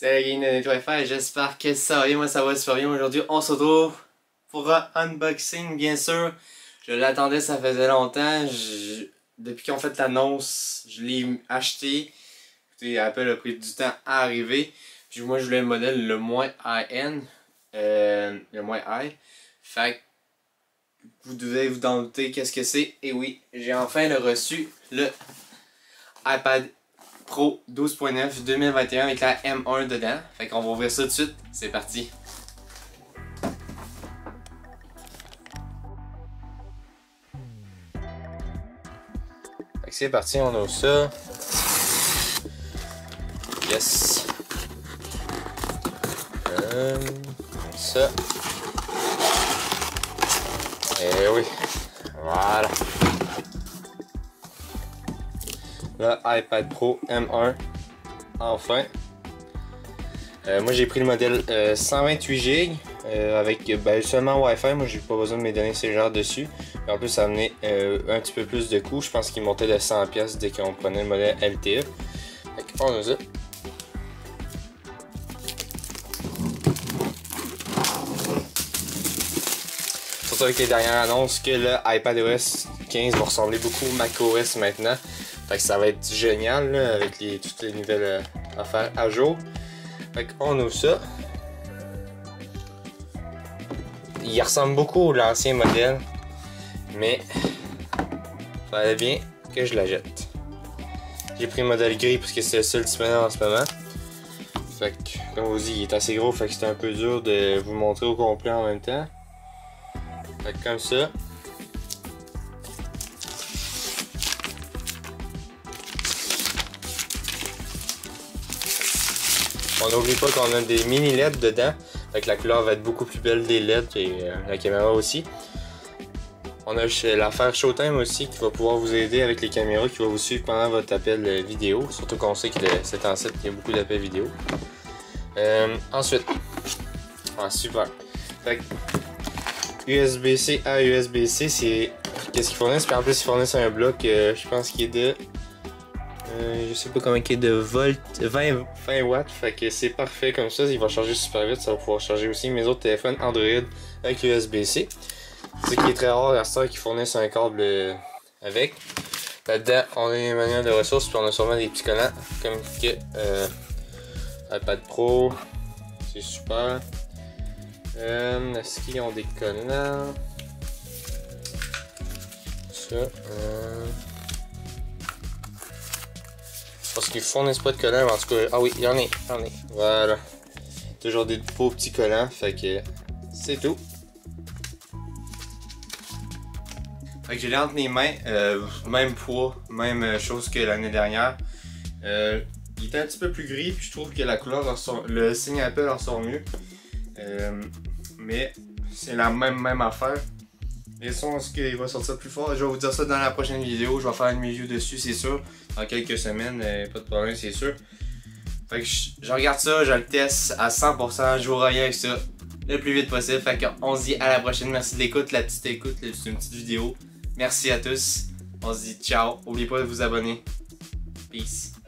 Salut la gang de NetWiFi, j'espère que ça va bien, moi ça va super bien. Aujourd'hui on se retrouve pour un unboxing bien sûr. Je l'attendais, ça faisait longtemps. Depuis qu'on fait l'annonce, je l'ai acheté. Écoutez, Apple a pris du temps à arriver. Puis moi je voulais le modèle le moins high-end. Le moins high. Fait que vous devez vous en douter qu'est-ce que c'est. Et oui, j'ai enfin reçu le iPad Pro 12.9 2021 avec la M1 dedans. Fait qu'on va ouvrir ça tout de suite. C'est parti. Fait que c'est parti, on ouvre ça. Yes. Ça. Et oui. Voilà. Le iPad Pro M1. Enfin. Moi j'ai pris le modèle 128 Go avec seulement Wi-Fi. Moi j'ai pas besoin de mes données cellulaires dessus. Et en plus ça amenait un petit peu plus de coût. Je pense qu'il montait de 100$ dès qu'on prenait le modèle LTE. Fait qu'on a ça. Surtout avec les dernières annonces que le iPadOS 15 va ressembler beaucoup au macOS maintenant. Fait que ça va être génial là, avec toutes les nouvelles affaires à jour. Fait qu'on ouvre ça. Il ressemble beaucoup à l'ancien modèle. Mais il fallait bien que je la jette. J'ai pris le modèle gris parce que c'est le seul disponible en ce moment. Fait que comme vous dites, il est assez gros, fait que c'est un peu dur de vous montrer au complet en même temps. Fait que comme ça. On n'oublie pas qu'on a des mini LED dedans. Fait que la couleur va être beaucoup plus belle des LED et la caméra aussi. On a l'affaire Showtime aussi qui va pouvoir vous aider avec les caméras qui va vous suivre pendant votre appel vidéo. Surtout qu'on sait que c'est en site qu'il y a beaucoup d'appels vidéo. Ensuite, super. Fait que USB-C à USB-C, c'est qu'est-ce qu'ils fournissent. Puis en plus, ils fournissent un bloc, je pense qu'il est de. Je sais pas comment il est de 20 watts. Fait que c'est parfait comme ça. Il va charger super vite. Ça va pouvoir charger aussi mes autres téléphones Android avec USB-C. Ce qui est très rare à ce temps qu'ils fournissent un câble avec. Là-dedans, on a les manuels de ressources. Puis on a sûrement des petits collants comme que iPad Pro. C'est super. Est-ce qu'ils ont des collants? Ça. Parce qu'ils fournissent pas de collants, mais en tout cas. Ah oui, il y en a. Voilà. Toujours des beaux petits collants. Fait que c'est tout. Fait que j'ai entre mes mains, même poids, même chose que l'année dernière. Il était un petit peu plus gris, puis je trouve que la couleur, le signe Apple en sort mieux. Mais c'est la même affaire. Et son, est-ce qu'il va sortir plus fort? Je vais vous dire ça dans la prochaine vidéo. Je vais faire une review dessus, c'est sûr. Dans quelques semaines, pas de problème, c'est sûr. Fait que je regarde ça, je le teste à 100%. Je vous reviens avec ça le plus vite possible. Fait qu'on se dit à la prochaine. Merci de l'écoute, la petite écoute. C'est une petite vidéo. Merci à tous. On se dit ciao. N'oubliez pas de vous abonner. Peace.